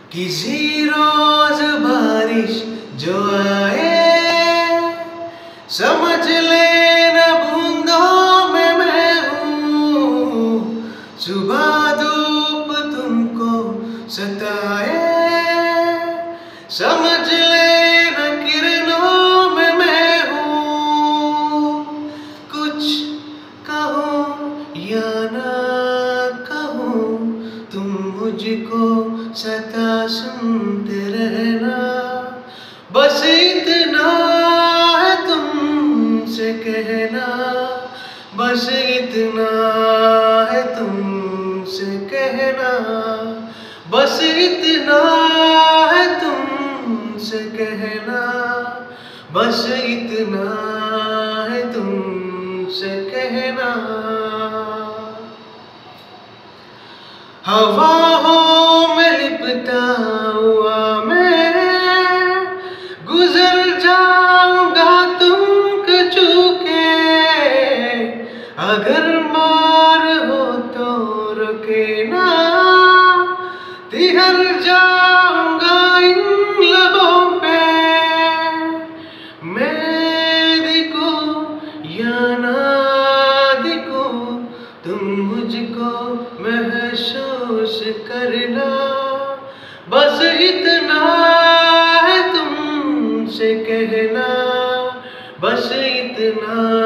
किसी रोज बारिश जो आए, समझ लेना बूंदों में मैं हूँ। सुबह धूप तुमको सताए, समझ लेना किरणों में मैं हूँ। कुछ कहो या ना कहो, तुम मुझको सदा सुनते रहना। बस इतना है तुमसे कहना, बस इतना है तुमसे कहना, बस इतना है तुमसे कहना, बस इतना है तुमसे कहना। हवाओं में लिपटा हुआ मैं गुजर जाऊंगा तुमको छू के। अगर मार हो तो रुके ना, तिहर जाऊंगा इन लबों पे। मैं दिखूं या ना दिखूं, तुम मुझको महसूस करना। बस इतना है तुमसे कहना, बस इतना